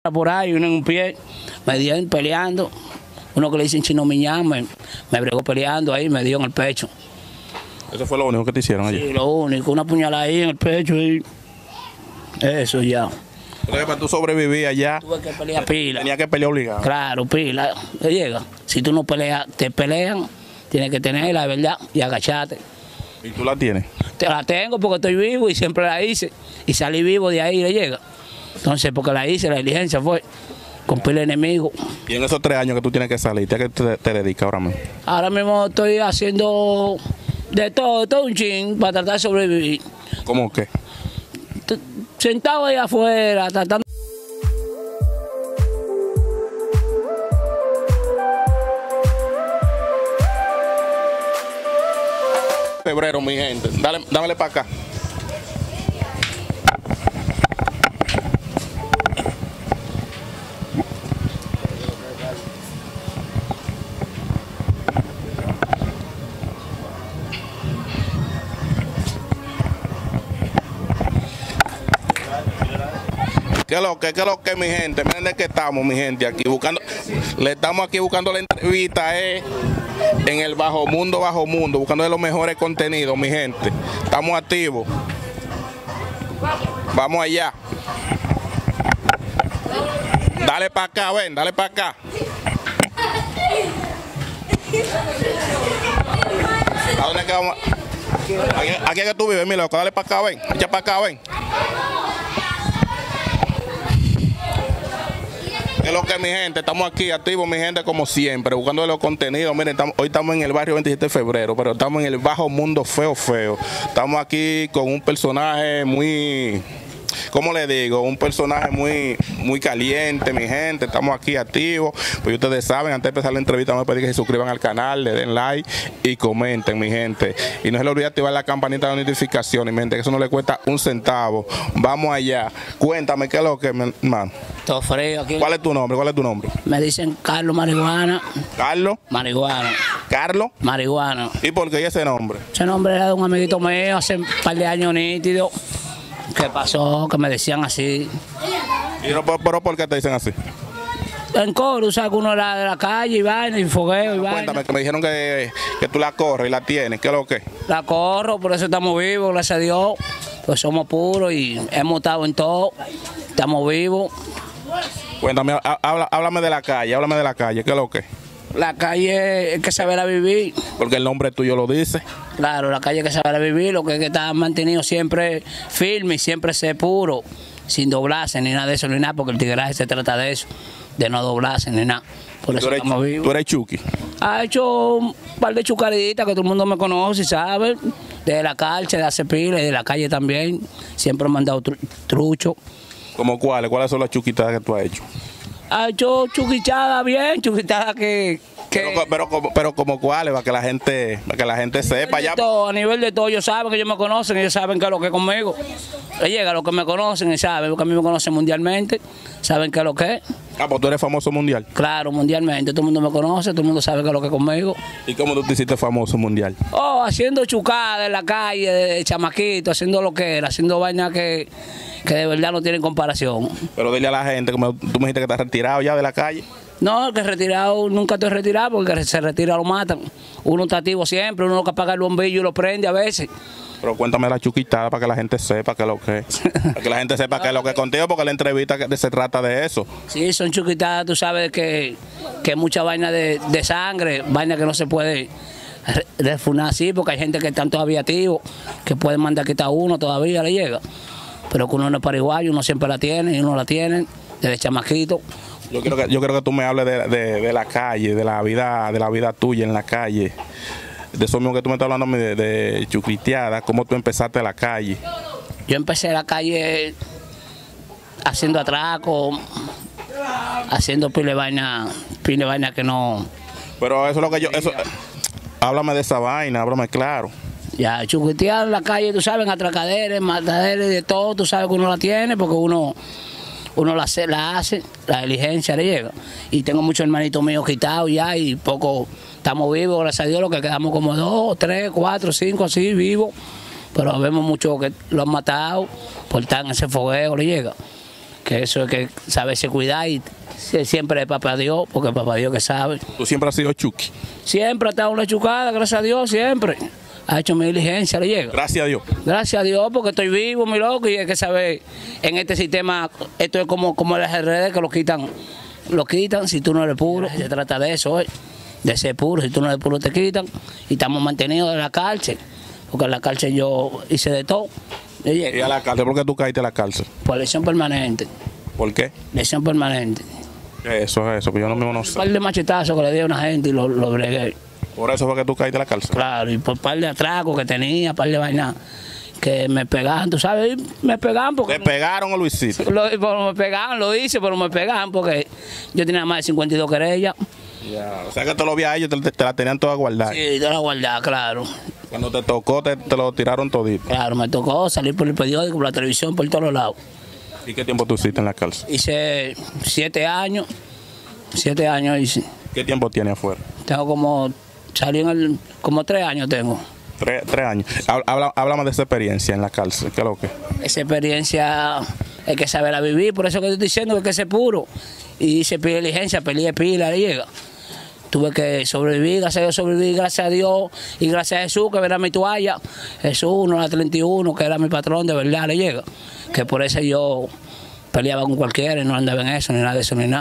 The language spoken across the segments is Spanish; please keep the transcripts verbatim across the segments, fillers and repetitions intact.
por ahí, uno en un pie, me dieron peleando. Uno que le dicen Chino Miñán, me, me bregó peleando ahí, me dio en el pecho. ¿Eso fue lo único que te hicieron allí? Sí, lo único, una puñalada ahí en el pecho y eso ya. Entonces, para tú sobrevivir allá, Tuve que pelear pila. tenía que pelear obligado. Claro, pila. Le llega. Si tú no peleas, te pelean, tienes que tener la verdad y agacharte. ¿Y tú la tienes? Te la tengo porque estoy vivo y siempre la hice. Y salí vivo de ahí, le llega. Entonces, porque la hice, la diligencia fue con pila de enemigo. Y en esos tres años que tú tienes que salir, ¿a qué te, te dedicas ahora mismo? Ahora mismo estoy haciendo de todo, de todo un chin para tratar de sobrevivir. ¿Cómo qué? T- Sentado ahí afuera, tratando. Febrero, mi gente. Dale, dámele para acá. ¿Qué es lo que, qué es lo que, mi gente? Miren de qué estamos, mi gente, aquí buscando, le estamos aquí buscando la entrevista, eh, en el Bajo Mundo, Bajo Mundo, buscando de los mejores contenidos, mi gente. Estamos activos. Vamos allá. Dale para acá, ven, dale para acá. ¿A dónde es que vamos? Aquí, aquí es que tú vives, mi loco, dale para acá, ven, echa para acá, ven. ¿Qué es lo que, mi gente? Estamos aquí activos, mi gente, como siempre, buscando los contenidos. Miren, estamos, hoy estamos en el barrio veintisiete de febrero, pero estamos en el Bajo Mundo Feo Feo. Estamos aquí con un personaje muy, ¿cómo le digo? Un personaje muy, muy caliente, mi gente. Estamos aquí activos. Pues ustedes saben, antes de empezar la entrevista, me pedí que se suscriban al canal, le den like y comenten, mi gente. Y no se les olvide activar la campanita de notificaciones, mi gente, que eso no le cuesta un centavo. Vamos allá. Cuéntame, ¿qué es lo que, mi hermano? Todo frío aquí. ¿Cuál es tu nombre? ¿Cuál es tu nombre? Me dicen Carlos Marihuana. Carlos. Marihuana. Carlos. Marihuana. ¿Y por qué ese nombre? Ese nombre era de un amiguito mío hace un par de años nítido. ¿Qué pasó? Que me decían así. ¿Y no, pero por qué te dicen así? En coro, ¿sabes? Que uno era de la calle y vaina, y fogueo y vaina. Cuéntame, que me dijeron que, que tú la corres y la tienes. ¿Qué es lo que? La corro, por eso estamos vivos, gracias a Dios. Pues somos puros y hemos estado en todo. Estamos vivos. Cuéntame, habla, háblame de la calle, háblame de la calle. ¿Qué es lo que? La calle es que saberla vivir. Porque el nombre tuyo lo dice. Claro, la calle es que saberla vivir, lo que es que está mantenido siempre firme y siempre ser puro, sin doblarse ni nada de eso, ni nada, porque el tigreaje se trata de eso, de no doblarse ni nada. Por eso ¿Tú eres, estamos vivos. tú eres Chucky? Ha hecho un par de chucaritas que todo el mundo me conoce, ¿sabe? De la cárcel, de hace pila y de la calle también. Siempre me han dado tru trucho. ¿Cómo cuáles? ¿Cuáles son las chuquitas que tú has hecho? Ha hecho chuquichadas bien, chuquichadas que... que Pero, pero, como, pero como cuáles, para que la gente, para que la gente sepa ya. Todo, a nivel de todo, ellos saben que ellos me conocen, ellos saben que es lo que es conmigo. Le llega a los que me conocen y saben, porque a mí me conocen mundialmente, saben que es lo que es. Ah, pues tú eres famoso mundial. Claro, mundialmente, todo el mundo me conoce, todo el mundo sabe que es lo que es conmigo. ¿Y cómo tú te hiciste famoso mundial? Oh, haciendo chucadas en la calle, de chamaquito, haciendo lo que era, haciendo vainas que, que de verdad no tienen comparación. Pero dile a la gente, como tú me dijiste que estás retirado ya de la calle. No, el que retirado, nunca estoy retirado, porque el que se retira lo matan. Uno está activo siempre, uno que apaga el bombillo y lo prende a veces. Pero cuéntame la chuquitada para que la gente sepa qué es lo que es. Para que la gente sepa qué es lo que es contigo, porque la entrevista que se trata de eso. Sí, son chuquitadas, tú sabes que, que mucha vaina de, de sangre, vaina que no se puede re- refunar así, porque hay gente que están todavía activos, que pueden mandar quitar uno, todavía le llega. Pero que uno no es paraguayo, uno siempre la tiene, y uno la tiene, desde chamaquito. Yo quiero que, yo quiero que tú me hables de, de, de la calle, de la vida, de la vida tuya en la calle. De eso mismo que tú me estás hablando de, de chucriteada, cómo tú empezaste la calle. Yo empecé la calle haciendo atraco, haciendo pile de vaina, pile de vaina que no... Pero eso es lo que yo, eso, háblame de esa vaina, háblame claro. Ya, chuquitear en la calle, tú sabes, atracaderes, mataderes, de todo, tú sabes que uno la tiene, porque uno... uno la hace, la hace, la diligencia le llega. Y tengo muchos hermanitos míos quitados ya y poco estamos vivos, gracias a Dios, lo que quedamos como dos, tres, cuatro, cinco, así vivos. Pero vemos muchos que lo han matado por estar en ese fogueo, le llega. que eso es que saberse cuidar y siempre es papá Dios, porque papá Dios que sabe. ¿Tú siempre has sido Chucky? Siempre ha estado una chucada, gracias a Dios, siempre. Ha hecho mi diligencia, le llega. Gracias a Dios. Gracias a Dios, porque estoy vivo, mi loco, y hay que saber, en este sistema, esto es como, como las redes que lo quitan, lo quitan si tú no eres puro. Se trata de eso, ¿eh? De ser puro, si tú no eres puro te quitan. Y estamos mantenidos en la cárcel, porque en la cárcel yo hice de todo. ¿Y a la cárcel? ¿Por qué tú caíste a la cárcel? Por lesión permanente. ¿Por qué? Lesión permanente. Eso es eso, que yo no mismo no sé. Un par de machetazos que le di a una gente y lo, lo bregué. ¿Por eso fue que tú caíste a la cárcel? Claro, y por par de atracos que tenía, par de vainas que me pegaban, tú sabes, me pegaban porque... ¿Te pegaron o lo hiciste? Lo, me pegaban, lo hice, pero me pegaban porque yo tenía más de cincuenta y dos querellas. Ya, o sea que te lo vi a ellos, te, te la tenían toda guardada. Sí, te la guardaba, claro. Cuando te tocó, te, te lo tiraron todito. Claro, me tocó salir por el periódico, por la televisión, por todos lados. ¿Y qué tiempo tú hiciste en la cárcel? Hice siete años, siete años hice. ¿Qué tiempo tienes afuera? Tengo como, salí en el, como tres años tengo. Tres, tres años. Habla, háblame de esa experiencia en la cárcel, ¿qué es lo que? Esa experiencia hay que saberla vivir, por eso que te estoy diciendo que hay que ser puro. Y hice pila diligencia, peleé pila, le llega. Tuve que sobrevivir, gracias a Dios sobreviví, gracias a Dios y gracias a Jesús, que era mi toalla. Jesús, uno la treinta y uno, que era mi patrón, de verdad, le llega. Que por eso yo peleaba con cualquiera y no andaba en eso, ni nada de eso, ni nada.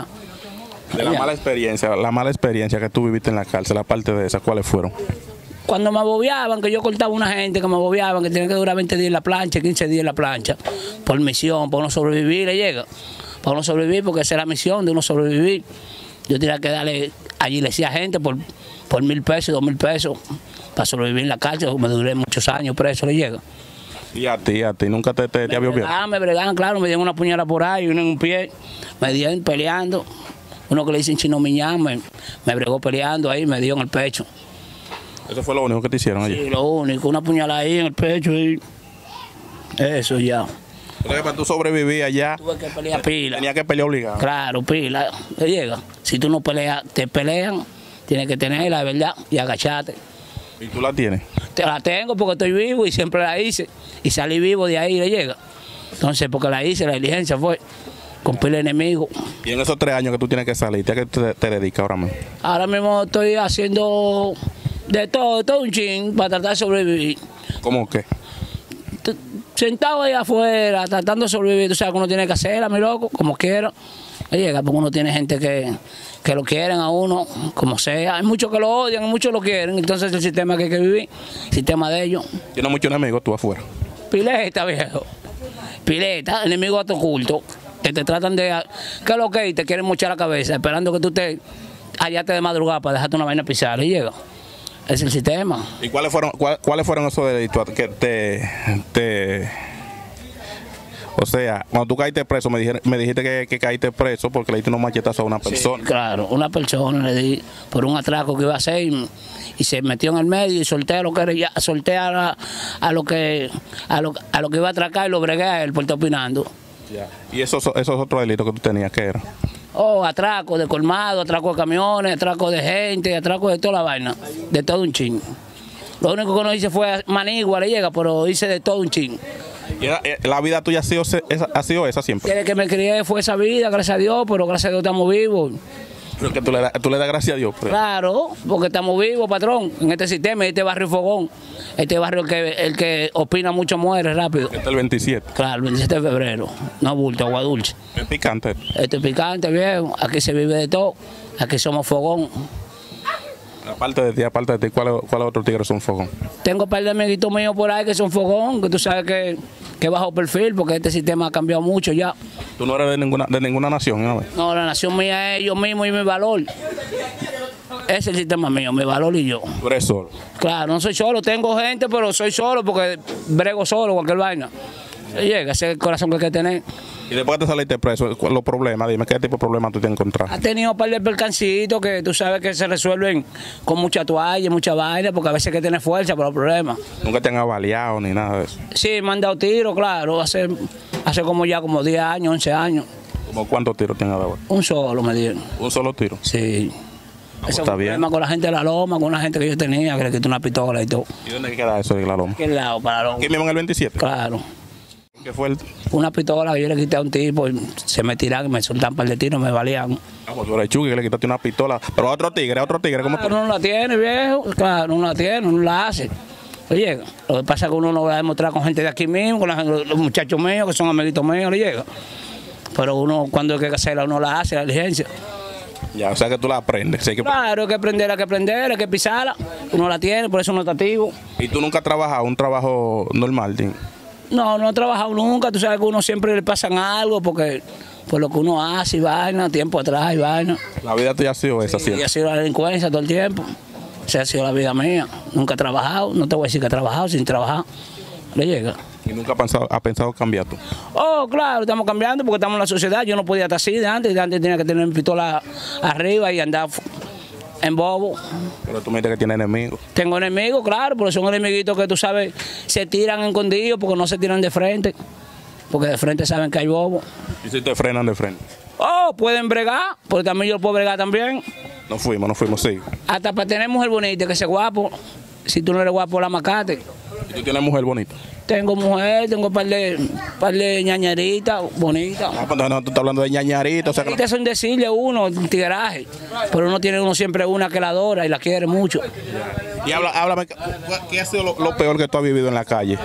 De la mala experiencia, la mala experiencia que tú viviste en la cárcel, aparte de esa, ¿cuáles fueron? Cuando me abobiaban, que yo cortaba a una gente que me abobiaban, que tenía que durar veinte días en la plancha, quince días en la plancha, por misión, por uno sobrevivir, le llega. Para uno sobrevivir, porque esa es la misión de uno sobrevivir. Yo tenía que darle, allí le decía a gente por, por mil pesos, dos mil pesos, para sobrevivir en la cárcel, me duré muchos años preso, le llega. ¿Y a ti, a ti? ¿Nunca te, te, te había obviado? Ah, me bregaban, claro, me dieron una puñalada por ahí, uno en un pie, me dieron peleando. Uno que le dicen Chino Miñán, me, me bregó peleando ahí, me dio en el pecho. ¿Eso fue lo único que te hicieron allí? Sí, lo único, una puñalada ahí en el pecho y eso ya. Porque para tú sobrevivir allá, tuve que pelear pila. Tenía que pelear obligado. Claro, pila. Le llega. Si tú no peleas, te pelean, tienes que tenerla, de verdad, y agacharte. ¿Y tú la tienes? Te la tengo porque estoy vivo y siempre la hice. Y salí vivo de ahí, le llega. Entonces, porque la hice, la diligencia fue con pila de enemigo. Y en esos tres años que tú tienes que salir, ¿a qué te, te dedicas ahora mismo? Ahora mismo estoy haciendo de todo, de todo un chin para tratar de sobrevivir. ¿Cómo qué? Sentado ahí afuera, tratando de sobrevivir, tú sabes que uno tiene que hacerla, mi loco, como quiera. Llega, porque uno tiene gente que, que lo quieren a uno, como sea. Hay muchos que lo odian, hay muchos que lo quieren. Entonces el sistema que hay que vivir, el sistema de ellos. Tienes muchos enemigos tú afuera. Pileta, viejo. Pileta, enemigos ocultos, que te tratan de... ¿Qué es lo que? Y te quieren mochar la cabeza, esperando que tú te... allá te de madrugada para dejarte una vaina pisar. Y llega. Es el sistema. ¿Y cuáles fueron, cuál, cuáles fueron esos delitos que te, te... O sea, cuando tú caíste preso, me, dijeron, me dijiste que, que caíste preso porque le diste unos machetazos a una persona. Sí, claro, una persona le di por un atraco que iba a hacer y, y se metió en el medio y solté a lo que, ya, solté a, la, a, lo que, a, lo, a lo que iba a atracar y lo bregué a él por estar opinando. Ya. ¿Y esos, esos otros delitos que tú tenías, qué eran? Oh, atraco de colmado, atraco de camiones, atraco de gente, atraco de toda la vaina, de todo un chin. Lo único que no hice fue manigua, le llega, pero hice de todo un chin. ¿Y era, la vida tuya ha sido, esa, ha sido esa siempre? Desde que me crié fue esa vida, gracias a Dios, pero gracias a Dios estamos vivos. Pero que tú le, das, tú le das gracias a Dios. Pero. Claro, porque estamos vivos, patrón, en este sistema, en este barrio Fogón. Este barrio el que, el que opina mucho muere rápido. Este es el veintisiete. Claro, el veintisiete de febrero. No bulto, agua dulce. Es picante. Esto es picante, viejo. Aquí se vive de todo. Aquí somos Fogón. Aparte de ti, aparte de ti, ¿cuáles cuál otros tigres son Fogón? Tengo un par de amiguitos míos por ahí que son Fogón, que tú sabes que, que bajo perfil, porque este sistema ha cambiado mucho ya. ¿Tú no eres de ninguna, de ninguna nación? ¿No? No, la nación mía es yo mismo y mi valor. Ese es el sistema mío, mi valor y yo. ¿Tú eres solo? Claro, no soy solo, tengo gente, pero soy solo porque brego solo, cualquier vaina. Llega, ese es el corazón que hay que tener. Y después que te saliste preso, los problemas, dime, ¿qué tipo de problemas tú te encontraste? Ha tenido un par de percancitos que tú sabes que se resuelven con mucha toalla, mucha vaina, porque a veces hay que tener fuerza para los problemas. ¿Nunca te han avaliado ni nada de eso? Sí, me han dado tiros, claro, hace, hace como ya como diez años, once años. ¿Cómo cuántos tiros te han dado? Un solo me dieron. ¿Un solo tiro? Sí. No, Eso está fue un bien. problema con la gente de la loma, con la gente que yo tenía, que le quitó una pistola y todo. ¿Y dónde queda eso de la loma? ¿Qué lado para la loma? ¿Aquí mismo en el veintisiete? Claro. ¿Qué fue el...? Una pistola que yo le quité a un tipo y se me tiraron y me soltaban un par de tiros, me valían. Ah, pues tú eres Chucky, que le quitaste una pistola. Pero a otro tigre, a otro tigre, ¿cómo Claro, tú? uno no la tiene, viejo. Claro, uno la tiene, uno la hace. Le llega. Lo que pasa es que uno no va a demostrar con gente de aquí mismo, con la- los muchachos míos, que son amiguitos míos, le llega. Pero uno, cuando hay que hacerla, uno la hace, la diligencia. Ya, o sea que tú la aprendes. Sí, que... Claro, hay que aprender, hay que aprender, hay que pisarla. Uno la tiene, por eso uno está activo. ¿Y tú nunca has trabajado un trabajo normal, Tim? No, no he trabajado nunca. Tú sabes que a uno siempre le pasan algo porque por lo que uno hace y vaina, tiempo atrás y vaina. La vida tuya ha sido esa, Y siempre. ha sido la delincuencia todo el tiempo. Esa ha sido la vida mía. Nunca he trabajado, no te voy a decir que he trabajado sin trabajar. Le llega. Y nunca has pensado, has pensado cambiar tú. Oh, claro, estamos cambiando porque estamos en la sociedad. Yo no podía estar así de antes. De antes tenía que tener mi pistola arriba y andar en bobo. Pero tú me dices que tienes enemigos. Tengo enemigos, claro, pero son enemiguitos que tú sabes, se tiran escondidos porque no se tiran de frente. Porque de frente saben que hay bobo. ¿Y si te frenan de frente? Oh, pueden bregar, porque también yo puedo bregar también. No fuimos, no fuimos, sí. Hasta para tener mujer bonita, que sea guapo. Si tú no eres guapo, la macate. ¿Y tú tienes mujer bonita? Tengo mujer, tengo un par de, par de ñañeritas bonitas. Ah, pues no, tú estás hablando de ñañarito, o sea que... Estas son decirle uno, un tigraje. Pero uno tiene uno siempre una que la adora y la quiere mucho. Y habla, háblame, ¿qué ha sido lo, lo peor que tú has vivido en la calle?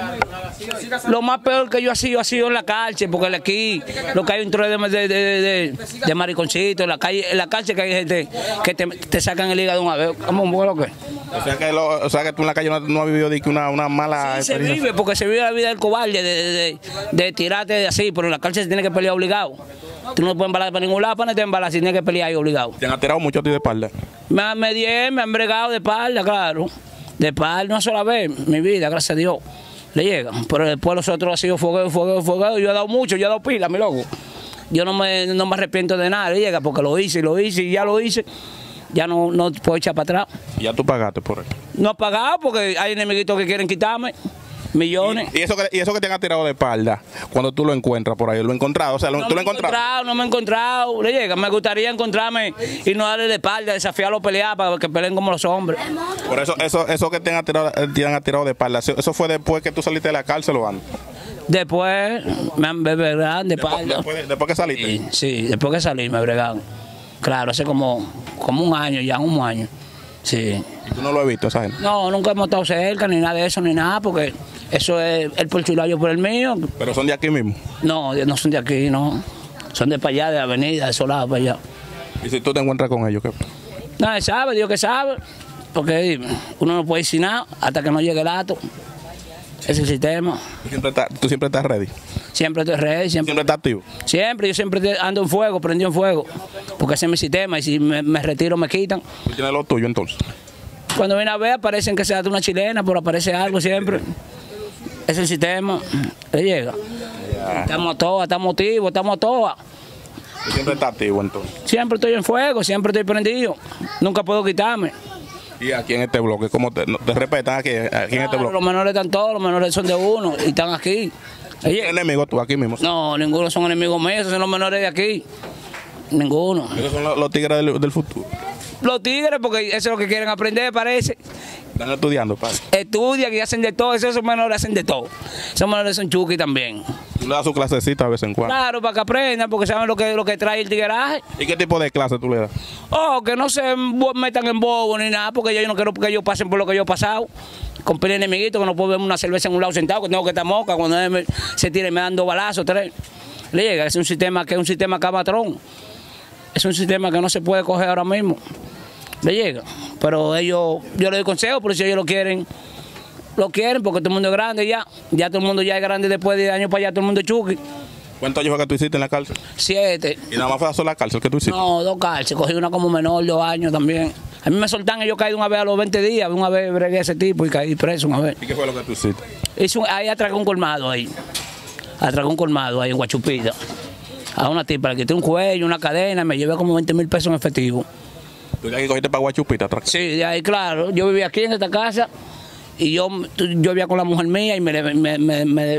Lo más peor que yo he sido ha sido en la cárcel, porque aquí lo que hay un trozo de, de, de, de, de mariconcito, en la calle, en la cárcel que hay gente que te, te sacan el hígado una vez. ¿Cómo un lo que? O sea que, lo, o sea que tú en la calle no, no has vivido de que una, una mala Sí, se experiencia. vive, porque se vive la vida del cobarde, de, de, de, de tirarte de así, pero en la cárcel se tiene que pelear obligado. Tú no puedes embalar para ningún lado, para no te embalar, si tienes que pelear ahí obligado. ¿Te han tirado mucho a ti de espalda? Me, han- me, die- me han bregado de espalda, claro. De espalda una sola vez, mi vida, gracias a Dios. Le llega. Pero después los otros ha sido fogueo, fogueo, fogueo. Yo he dado mucho, yo he dado pila, mi loco. Yo no me, no me arrepiento de nada, le llega, porque lo hice, lo hice y ya lo hice. Ya no, no puedo echar para atrás. Y ya tú pagaste por eso. No he pagado porque hay enemiguitos que quieren quitarme. Millones. Y eso, que, y eso que te han tirado de espalda, cuando tú lo encuentras por ahí, lo he encontrado, o sea, lo- No tú me lo he has encontrado. encontrado, no me he encontrado. Le llega, me gustaría encontrarme y no darle de espalda, desafiarlo a pelear para que peleen como los hombres. Por eso, eso, eso que te han tirado, te han tirado de espalda, eso eso fue después que tú saliste de la cárcel o antes. Después me han bregado de Después, espalda. después, después que saliste. Sí, sí, después que salí me bregaron. Claro, hace como, como un año ya, un año. Sí. Y tú no lo has visto, esa gente. No, nunca hemos estado cerca ni nada de eso, ni nada, porque eso es el por su lado, yo por el mío. Pero son de aquí mismo. No, no son de aquí, no. Son de para allá, de la avenida, de esos lados para allá. Y si tú te encuentras con ellos, ¿qué? Nadie sabe, Dios que sabe. Porque uno no puede decir nada hasta que no llegue el acto. Es el sistema. Tú siempre estás, tú siempre estás ready. Siempre estoy ready, siempre. Siempre estás activo. Siempre, yo siempre te- ando en fuego, prendido en fuego. Porque ese es mi sistema y si me, me retiro me quitan. Tú tienes lo tuyo entonces. Cuando viene a ver, aparecen que se da una chilena, pero aparece algo siempre. Es el sistema. Le llega. Estamos a todas, estamos activos, estamos a todas. Tú siempre estás activo entonces. Siempre estoy en fuego, siempre estoy prendido. Nunca puedo quitarme. Y aquí en este bloque, ¿cómo te, no- te respetan aquí, aquí en este Claro, bloque? los menores están todos, los menores son de uno y están aquí. Le llega. Enemigo tú aquí mismo. No, ninguno son enemigos míos, esos son los menores de aquí. Ninguno. Esos son los, los tigres del, del futuro. Los tigres, porque eso es lo que quieren aprender, parece. Están estudiando, padre. Estudian y hacen de todo, esos menores hacen de todo. Esos menores son chuki también. Tú le das su clasecita de vez en cuando. Claro, para que aprendan, porque saben lo que, lo que trae el tigueraje. ¿Y qué tipo de clase tú le das? Oh, que no se embo- metan en bobo ni nada, porque yo no quiero que ellos pasen por lo que yo he pasado. Con pile enemiguito, que no puedo beber una cerveza en un lado sentado, que tengo que estar moca, cuando él me- se tire me dan dos balazos, tres. Le llega, es un sistema que es un sistema cabatrón. Es un sistema que no se puede coger ahora mismo. Le llega. Pero ellos, yo les doy consejo, pero si ellos lo quieren, lo quieren, porque todo el mundo es grande ya. Ya todo el mundo ya es grande después de años para allá, todo el mundo es chuki. ¿Cuántos años fue que tú hiciste en la cárcel? Siete. Y nada más fue a sola cárcel que tú hiciste. No, dos cárceles, cogí una como menor, dos años también. A mí me soltan y yo caí una vez a los veinte días, una vez bregué a ese tipo y caí preso una vez. ¿Y qué fue lo que tú hiciste? Hice un- ahí atracó un colmado ahí. Atracó un colmado ahí en Guachupita. A una tipa le quité un cuello, una cadena, me llevé como veinte mil pesos en efectivo. Tú de aquí cogiste para Guachupita atrás. Sí, de ahí, claro. Yo vivía aquí en esta casa y yo, yo vivía con la mujer mía y me, me, me, me-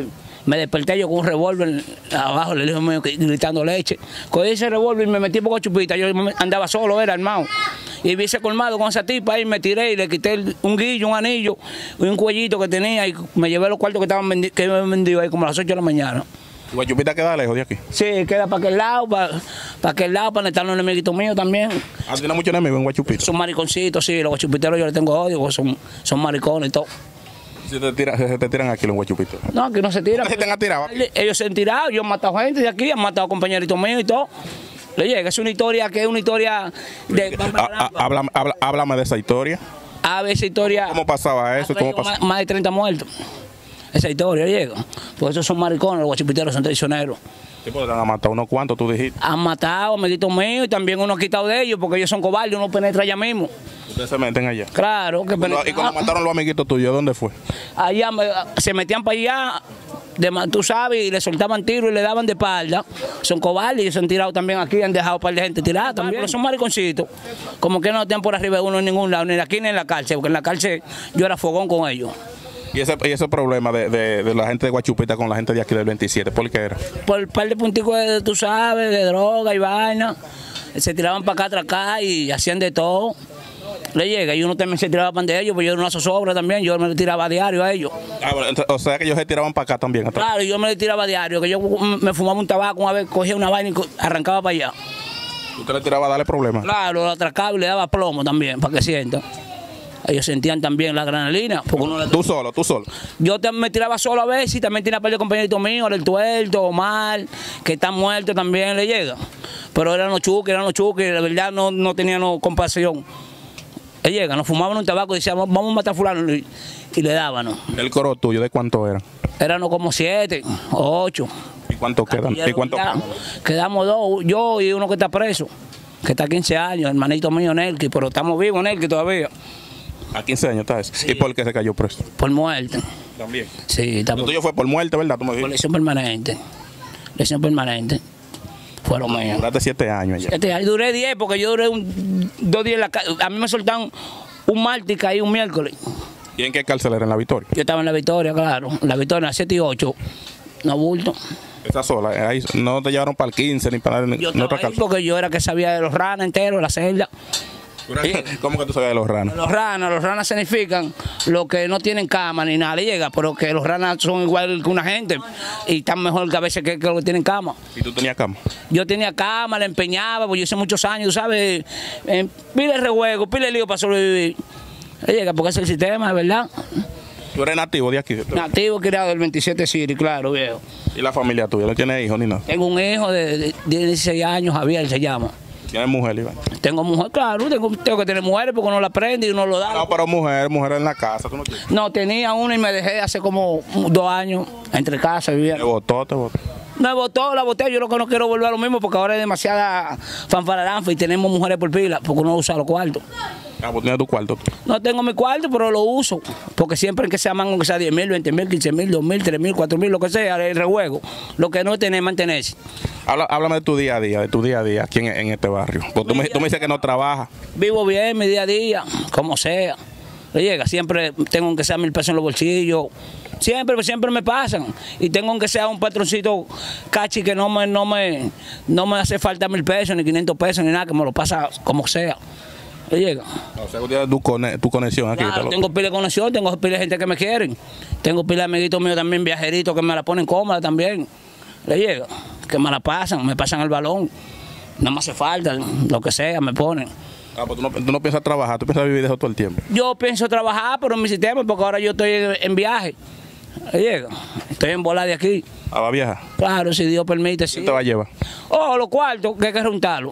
Me desperté yo con un revólver abajo, le dije mío gritando leche. Cogí ese revólver y me metí por Guachupita. Yo andaba solo, era armado. Y vi ese colmado con esa tipa y me tiré y le quité el, un guillo, un anillo y un cuellito que tenía y me llevé los cuartos que estaban vendi que me vendido ahí como a las ocho de la mañana. ¿Guachupita queda lejos de aquí? Sí, queda para aquel lado, para, para aquel lado, para estar los enemiguitos míos también. ¿Ah, tiene muchos enemigos en Guachupita? Son mariconcitos, sí, los guachupiteros yo les tengo odio, porque son, son maricones y todo. ¿Se te, tira, se te tiran aquí los guachupitos? No, que no se tiran. ¿Se te han tirado? Ellos se han tirado, yo he matado gente de aquí, han matado compañeritos míos y todo. Le llega, es una historia que es una historia de... Ah, ah, háblame, háblame, háblame de esa historia. A ver, esa historia... ¿Cómo pasaba eso? ¿Cómo pasaba? Más, más de treinta muertos. Esa historia llega. Porque esos son maricones, los guachupiteros son traicioneros. ¿Qué podrán han matado unos cuantos, tú dijiste? Han matado amiguitos míos y también uno ha quitado de ellos porque ellos son cobardes, uno penetra allá mismo. ¿Ustedes se meten allá? Claro. Que ¿Y cuando mataron los amiguitos tuyos, dónde fue? Allá se metían para allá, de, tú sabes, y le soltaban tiros y le daban de espalda. Son cobardes y se han tirado también aquí, han dejado un par de gente tirada también. Pero son mariconcitos. Como que no están por arriba de uno en ningún lado, ni aquí ni en la cárcel, porque en la cárcel yo era fogón con ellos. ¿Y ese, y ese problema de, de, de la gente de Guachupita con la gente de aquí del veintisiete, por qué era? Por un par de punticos, de, tú sabes, de droga y vaina. Se tiraban para acá, atrás acá y hacían de todo. Le llega y uno también se tiraba para de ellos, pues yo no zozobra también, yo me le tiraba a diario a ellos. Ah, bueno, o sea que ellos se tiraban para acá también. Atrás. Claro, yo me le tiraba a diario, que yo me fumaba un tabaco una vez, cogía una vaina y arrancaba para allá. ¿Usted le tiraba a darle problemas? Claro, lo atracaba y le daba plomo también, para que sientan. Ellos sentían también la adrenalina. Porque uno le... ¿Tú solo, tú solo? Yo me tiraba solo a veces y también tenía un par de compañeritos míos, el Tuerto, Omar, que están muertos también, le llega. Pero eran los chuques, eran los chuques, la verdad no, no tenían no, compasión. Le llega, nos fumaban un tabaco y decíamos, vamos a matar a fulano y, y le daban. ¿El coro tuyo de cuánto era? Eran como siete, ocho. ¿Y cuánto quedan? ¿Y cuánto quedan? Quedamos dos, yo y uno que está preso, que está quince años, hermanito mío, Nelky, pero estamos vivos, Nelky, todavía. A quince años está eso. Sí. ¿Y por qué se cayó preso? Por muerte. También. Sí, está por... tuyo fue por muerte, ¿verdad? ¿Tú me por lesión permanente. Lesión permanente. Fue lo mío. Duraste siete años ya. Siete años. Duré diez porque yo duré un, dos días en la cárcel. A mí me soltaron un martes y caí un miércoles. ¿Y en qué cárcel era? ¿En La Victoria? Yo estaba en La Victoria, claro. En La Victoria, en la siete y ocho. No bulto. ¿Esa sola? Ahí no te llevaron para el quince ni para yo en otra cárcel? Porque yo era que sabía de los ranas enteros, la celda. ¿Cómo que tú sabías de los ranas? Los ranas, los ranas significan los que no tienen cama ni nada le llega, pero que los ranas son igual que una gente y están mejor que a veces que, que los que tienen cama. ¿Y tú tenías cama? Yo tenía cama, la empeñaba, porque yo hice muchos años, ¿sabes? Eh, pile rejuego, pile lío para sobrevivir. Le llega porque es el sistema, ¿verdad? ¿Tú eres nativo de aquí? Nativo, criado del veintisiete City, claro, viejo. ¿Y la familia tuya? ¿No tienes hijos ni nada? Tengo un hijo de, de, de dieciséis años, Javier se llama. ¿Tienes mujer, Iván? Tengo mujer, claro, tengo, tengo que tener mujeres porque uno la prende y uno lo da. No, pero mujer, mujer en la casa, ¿tú no tienes? No, tenía una y me dejé hace como dos años entre casa vivía. ¿Te botó, te botó? Me botó, la boté, yo lo que no quiero volver a lo mismo porque ahora hay demasiada fanfararanfa y tenemos mujeres por pila porque uno usa los cuartos. Ah, pues tienes tu cuarto. No tengo mi cuarto, pero lo uso. Porque siempre que sea mango, que sea diez mil, veinte mil, quince mil, dos mil, tres mil, cuatro mil, lo que sea, el rejuego. Lo que no es tener, mantenerse. Habla, háblame de tu día a día, de tu día a día aquí en, en este barrio. Porque tú me, tú me dices que no trabajas. Vivo bien mi día a día, como sea. Le llega, siempre tengo que sea mil pesos en los bolsillos. Siempre, siempre me pasan. Y tengo que sea un patroncito cachi que no me, no me, no me hace falta mil pesos, ni quinientos pesos, ni nada, que me lo pasa como sea. Le llega. O sea, tienes tu, cone, tu conexión aquí. Claro, tengo pila de conexión, tengo pila de gente que me quieren. Tengo pila de amiguitos míos también, viajeritos, que me la ponen cómoda también. Le llega. Que me la pasan, me pasan el balón. No me hace falta, lo que sea, me ponen. Ah, pues tú no, tú no piensas trabajar, tú piensas vivir de eso todo el tiempo. Yo pienso trabajar, pero en mi sistema, porque ahora yo estoy en viaje. Le llega. Estoy en bola de aquí. Ah, va a viajar. Claro, si Dios permite, sí. ¿Quién te va a llevar? Oh, los cuartos, que hay que juntarlo.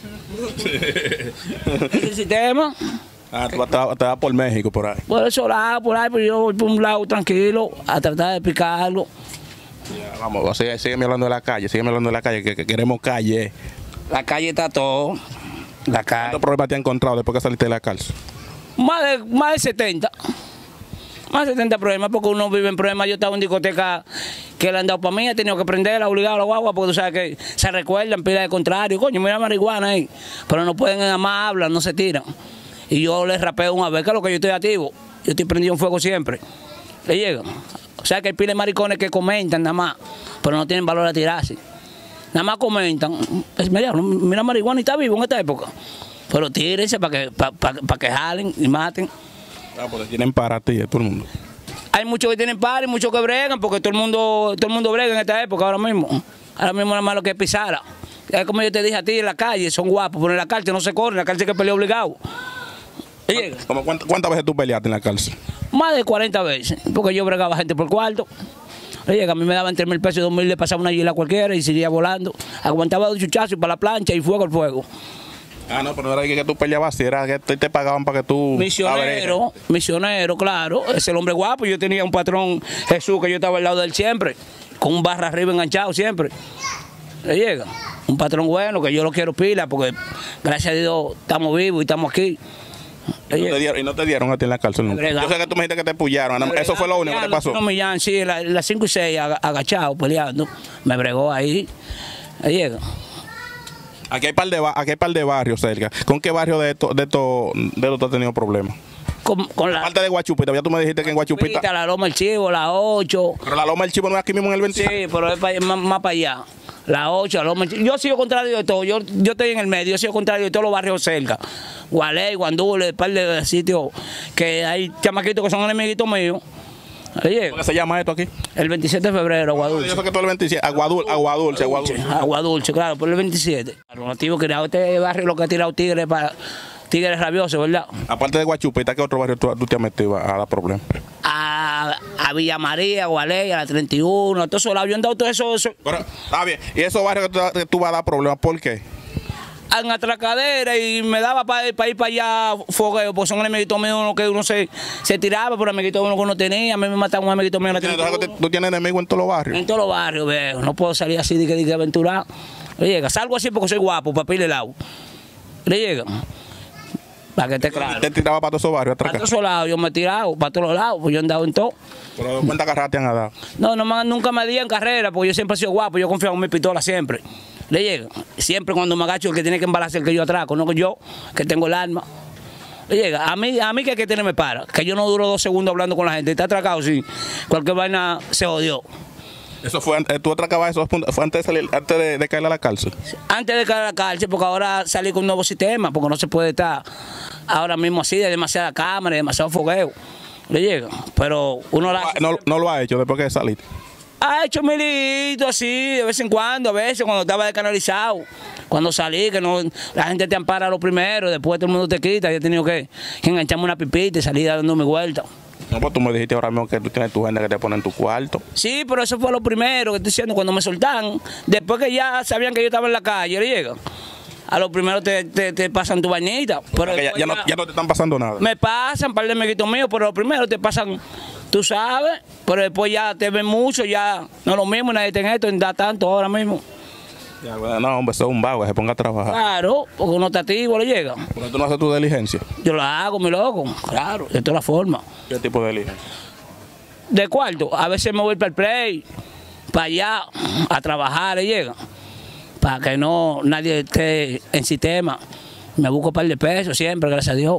¿El sistema? Ah, tú vas, te vas por México, por ahí. Por eso lado, por ahí, pero yo voy por un lado tranquilo a tratar de picarlo. Ya, vamos, sigue, sígueme hablando de la calle, sígueme hablando de la calle, que, que queremos calle. La calle está todo. La calle. ¿Cuántos problemas te has encontrado después que saliste de la cárcel? Más de, más de setenta. Más de setenta problemas, porque uno vive en problemas. Yo estaba en discoteca que le han dado para mí, he tenido que prenderla, obligado a la guagua, porque tú sabes que se recuerdan, pila de contrario. Coño, mira marihuana ahí. Pero no pueden nada más hablar, no se tiran. Y yo les rapeo una vez, que es lo que yo estoy activo. Yo estoy prendido en fuego siempre. Le llegan. O sea que hay pile de maricones que comentan nada más, pero no tienen valor a tirarse. Nada más comentan, es, mira, mira marihuana y está vivo en esta época. Pero tírense para que, para, para, para que jalen y maten. Ah, porque tienen para ti, todo el mundo. Hay muchos que tienen par y muchos que bregan, porque todo el mundo, todo el mundo brega en esta época ahora mismo. Ahora mismo nada más lo que es pisara. Es como yo te dije a ti en la calle, son guapos, pero en la cárcel no se corre, en la cárcel hay que pelear obligado. ¿Cómo, cuántas, ¿Cuántas veces tú peleaste en la cárcel? Más de cuarenta veces, porque yo bregaba gente por cuarto. Llega, a mí me daban tres mil pesos y dos mil, le pasaba una gila cualquiera y seguía volando. Aguantaba dos chuchazos para la plancha y fuego al fuego. Ah, no, pero no era que tú peleabas, si era que te, te pagaban para que tú... Misionero, misionero, claro. Es el hombre guapo. Yo tenía un patrón, Jesús, que yo estaba al lado de él siempre, con un barra arriba enganchado siempre. Le llega. Un patrón bueno, que yo lo quiero pila, porque gracias a Dios estamos vivos y estamos aquí. ¿Y no, te dieron, ¿Y no te dieron a ti en la cárcel nunca? Yo sé que tú me dijiste que te pullaron. Eso fue lo único que te pasó. No me llaman, sí, las la cinco y seis agachado, peleando. Me bregó ahí. Ahí llega. Aquí hay par de, aquí hay par de barrios cerca. ¿Con qué barrio de esto de esto, de esto has tenido problemas? Con, con la parte de Guachupita, ya tú me dijiste que en Guachupita. La Loma del Chivo, la ocho. Pero la Loma del Chivo no es aquí mismo en el veintisiete. Sí, pero es para, más, más para allá. La ocho, la Loma del Chivo. Yo sigo contrario de todo. Yo, yo estoy en el medio, yo sigo contrario de todos los barrios cerca. Gualey, Guandule, un par de sitios que hay chamaquitos que son enemiguitos míos. ¿Cómo se llama esto aquí? El veintisiete de febrero, Aguadulce. Yo sé que todo el veintisiete, Aguadulce, Aguadulce, Aguadulce. Aguadulce, claro, por el veintisiete. Los nativos creados, este barrio lo que ha tirado tigres para tigres rabiosos, ¿verdad? Aparte de Guachupita, ¿qué otro barrio tú, tú te has metido a, a dar problemas? A, a Villa María, a Gualey, a la treinta y uno, a todos esos lados. Yo he andado todo eso. eso. Pero, está bien. ¿Y esos barrios que tú, que tú vas a dar problemas, por qué? En atracadera y me daba para pa ir para allá fogueo, porque son amiguitos míos uno que uno se, se tiraba por amiguitos uno que uno tenía. A mí me mataban un amiguito mío. ¿Tú tienes, ¿Tú tienes enemigos en todos los barrios? En todos los barrios, veo. No puedo salir así de que, de que aventurar. Le llega, salgo así porque soy guapo, para pile lado. Le llega. Para que esté claro. ¿Te tiraba para todos esos barrios? Para todos esos lados, yo me he tirado, para todos los lados, pues yo he andado en todo. ¿Pero cuántas carreras te han dado? No, no, nunca me di en carrera, porque yo siempre he sido guapo, yo confío en mi pistola siempre. Le llega. Siempre cuando me agacho el que tiene que embalarse el que yo atraco, no que yo, que tengo el arma. Le llega. A mí, a mí que hay que tenerme para, que yo no duro dos segundos hablando con la gente. Está atracado, sí. Cualquier vaina se odió. Eso fue, tú atracabas esos puntos, fue antes de salir, antes de, de caer a la cárcel. Antes de caer a la cárcel, porque ahora salí con un nuevo sistema, porque no se puede estar ahora mismo así, de demasiada cámara, de demasiado fogueo. Le llega. Pero uno no, la... no, no lo ha hecho después que saliste. Ha hecho milito así, de vez en cuando, a veces cuando estaba descanalizado. Cuando salí, que no, la gente te ampara lo primero, después todo el mundo te quita. Yo he tenido que, que engancharme una pipita y salir dando mi vuelta. No, pues tú me dijiste ahora mismo que tú tienes tu gente que te pone en tu cuarto. Sí, pero eso fue lo primero que estoy diciendo cuando me soltaron. Después que ya sabían que yo estaba en la calle, le llegan. A lo primero te, te, te pasan tu bañita. Pero ya, ya, no, ya no te están pasando nada. Me pasan un par de meguitos míos, pero lo primero te pasan, tú sabes, pero después ya te ven mucho, ya no es lo mismo, nadie tiene esto, da tanto ahora mismo. Ya, bueno, no, hombre, eso es un vago, se ponga a trabajar. Claro, porque uno está activo, le llega. Pero tú no haces tu diligencia. Yo la hago, mi loco, claro, de todas las formas. ¿Qué tipo de diligencia? De cuarto, a veces me voy para el play, para allá, a trabajar, le llega. Para que no nadie esté en sistema. Me busco un par de pesos siempre, gracias a Dios.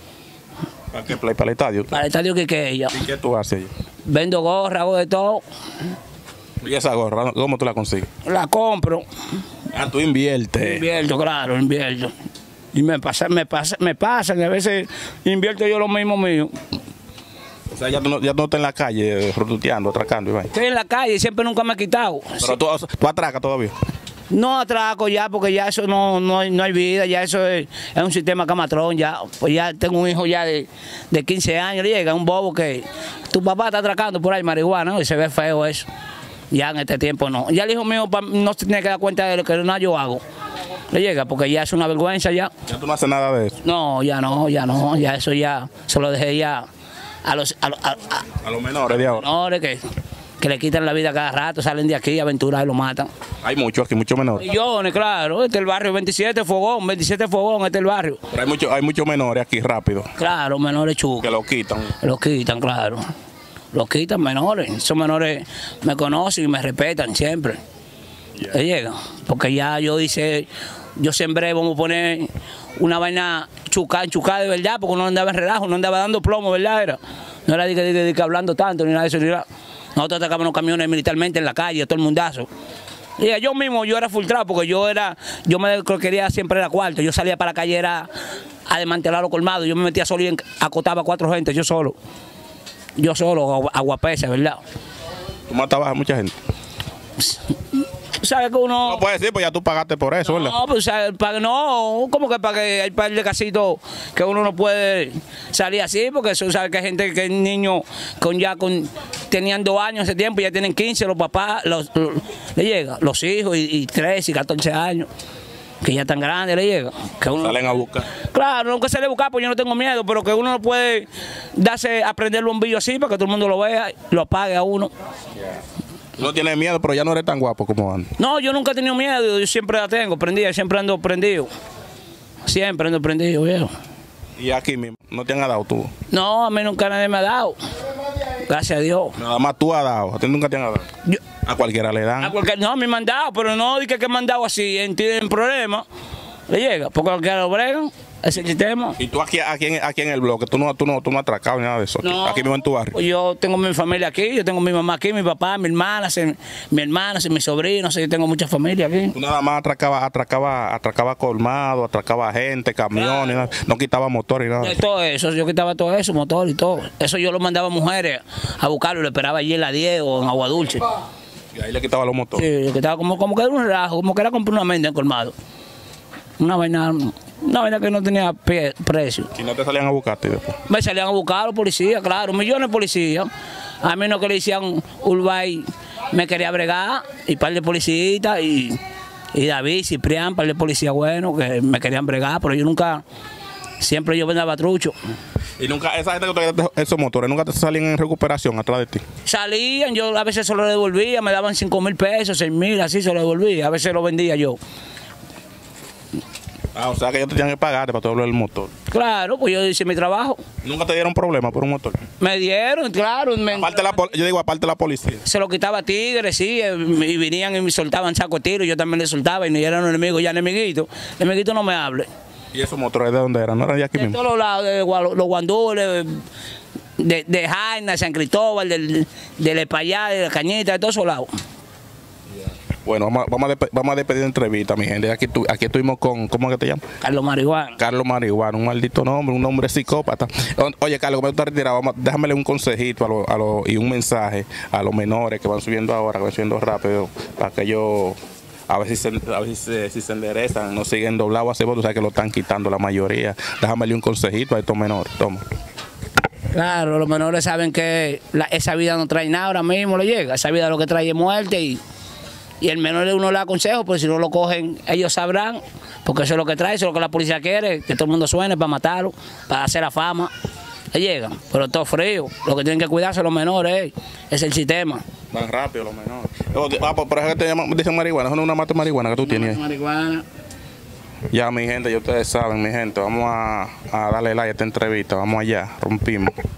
¿Para qué play? ¿Para el estadio? Para el estadio que que ella. ¿Y qué tú haces? Vendo gorra, hago de todo. ¿Y esa gorra, cómo tú la consigues? La compro. Ah, tú inviertes. Invierto, claro, invierto. Y me pasa, me pasa, me pasan, y a veces invierto yo lo mismo mío. O sea, ya tú no, ya tú no estás en la calle, rotuteando, atracando y vaina. Estoy en la calle y siempre nunca me he quitado. Pero sí. tú, tú atracas todavía. No atraco ya, porque ya eso no, no, hay, no hay vida, ya eso es, es un sistema camatrón, ya. Pues ya tengo un hijo ya de, de quince años, le llega un bobo que tu papá está atracando por ahí marihuana, ¿no? Y se ve feo eso. Ya en este tiempo no. Ya el hijo mío no se tiene que dar cuenta de lo que no yo hago. Le llega, porque ya es una vergüenza ya. ¿Ya tú no haces nada de eso? No, ya no, ya no, ya eso ya, se lo dejé ya a los, a, a, a, a los menores de ahora. Menores que, que le quitan la vida cada rato, salen de aquí a aventurar y lo matan. Hay muchos aquí, muchos menores. Millones, claro. Este es el barrio veintisiete Fogón, veintisiete Fogón, este es el barrio. Pero hay muchos hay muchos menores aquí rápido. Claro, menores chucos. Que lo quitan. Los quitan, claro. Los quitan menores. Esos menores me conocen y me respetan siempre. Yeah. Llega. Porque ya yo hice, yo sembré, vamos a poner una vaina chucada, chucada de verdad, porque no andaba en relajo, no andaba dando plomo, ¿verdad? Era. No era de que, de, de, de que hablando tanto, ni nada de eso, ni nada. Nosotros atacábamos los camiones militarmente en la calle, todo el mundazo. Y yo mismo, yo era filtrado porque yo era, yo me quería siempre era cuarto. Yo salía para la calle era a desmantelar los colmados. Yo me metía solo y acotaba a cuatro gente, yo solo. Yo solo, aguapesa, ¿verdad? ¿Tú matabas a mucha gente? ¿Sabes que uno...? No puedes decir, pues ya tú pagaste por eso, ¿verdad? No, pues pague, no, ¿cómo que pague? Hay par de casitos que uno no puede salir así, porque eso sabe que hay gente que niños con ya con tenían dos años ese tiempo, ya tienen quince, los papás, los, los, le llega, los hijos y, y trece y catorce años, que ya están grandes, le llega. Que uno, salen a buscar. Claro, nunca sale a buscar, pues yo no tengo miedo, pero que uno no puede darse a prender el bombillo así para que todo el mundo lo vea, lo pague a uno. Yeah. No tienes miedo, pero ya no eres tan guapo como antes. No, yo nunca he tenido miedo, yo siempre la tengo prendida, siempre ando prendido. Siempre ando prendido, viejo. ¿Y aquí mismo? ¿No te han dado tú? No, a mí nunca nadie me ha dado. Gracias a Dios. Nada más tú has dado, a ti nunca te han dado. Yo, a cualquiera le dan. A cualquiera, no, a mí me han dado, pero no dije que me han dado así, en, en problema. Le llega, porque cualquiera lo bregan. Ese sistema. ¿Y tú aquí, aquí, en, aquí en el bloque? ¿Tú no, tú, no, tú no has atracado ni nada de eso? No, aquí mismo en tu barrio. Yo tengo mi familia aquí, yo tengo mi mamá aquí, mi papá, mi hermana, mi hermana, mi sobrino, yo tengo mucha familia aquí. Tú nada más atracaba, atracaba, atracaba colmado, atracaba gente, camiones, claro. No quitaba motor y nada. De todo eso, yo quitaba todo eso, motor y todo. Eso yo lo mandaba a mujeres a buscarlo, lo esperaba allí en la diez o en Agua Dulce. Y ahí le quitaba los motores. Sí, le quitaba como, como que era un rajo, como que era comprar una menda en colmado. Una vaina, una vaina que no tenía pie, precio. ¿Y no te salían a buscarte después? Me salían a buscar los policías, claro, millones de policías. A mí no que le decían Urbay, me quería bregar, y par de policías, y, y David, Ciprián, par de policías buenos que me querían bregar, pero yo nunca, siempre yo vendaba trucho. ¿Y nunca, esa gente que te esos motores, nunca te salían en recuperación atrás de ti? Salían, yo a veces se lo devolvía, me daban cinco mil pesos, seis mil, así se lo devolvía, a veces lo vendía yo. Ah, o sea que ellos te tenían que pagar para todo el motor. Claro, pues yo hice mi trabajo. ¿Nunca te dieron problema por un motor? Me dieron, claro. Me, aparte la, yo digo, aparte de la policía. Se lo quitaba a tigres, sí, y venían y me soltaban saco de tiro, yo también le soltaba y no eran enemigos, ya enemiguitos. Enemiguito no me hable. ¿Y esos motores de dónde eran? ¿No eran de aquí de mismo? De todos lados, de los Guandules, de, de Jaina, de San Cristóbal, del, del Espallá, de la Cañita, de todos esos lados. Bueno, vamos a, vamos, a vamos a despedir la entrevista, mi gente. Aquí, tu, aquí estuvimos con, ¿cómo es que te llamas? Carlos Marihuana. Carlos Marihuana, un maldito nombre, un nombre psicópata. Oye, Carlos, como tú estás retirado, vamos, déjamele un consejito a lo, a lo, y un mensaje a los menores que van subiendo ahora, que van subiendo rápido, para que ellos, a ver si se, a ver si se, si se enderezan, no siguen doblados hacia vos, tú sabes que lo están quitando la mayoría. Déjamele un consejito a estos menores, toma. Claro, los menores saben que la, esa vida no trae nada ahora mismo, le llega. Esa vida lo que trae es muerte y... Y el menor uno le aconsejo, porque si no lo cogen, ellos sabrán, porque eso es lo que trae, eso es lo que la policía quiere, que todo el mundo suene para matarlo, para hacer la fama. Le llegan, pero todo frío. Lo que tienen que cuidarse los menores eh, es el sistema. Van rápido los menores. Okay, ah, por eso que te llaman, dicen marihuana, eso no es una mata de marihuana que tú una tienes. Marihuana. Ya, mi gente, ya ustedes saben, mi gente, vamos a, a darle like a esta entrevista, vamos allá, rompimos.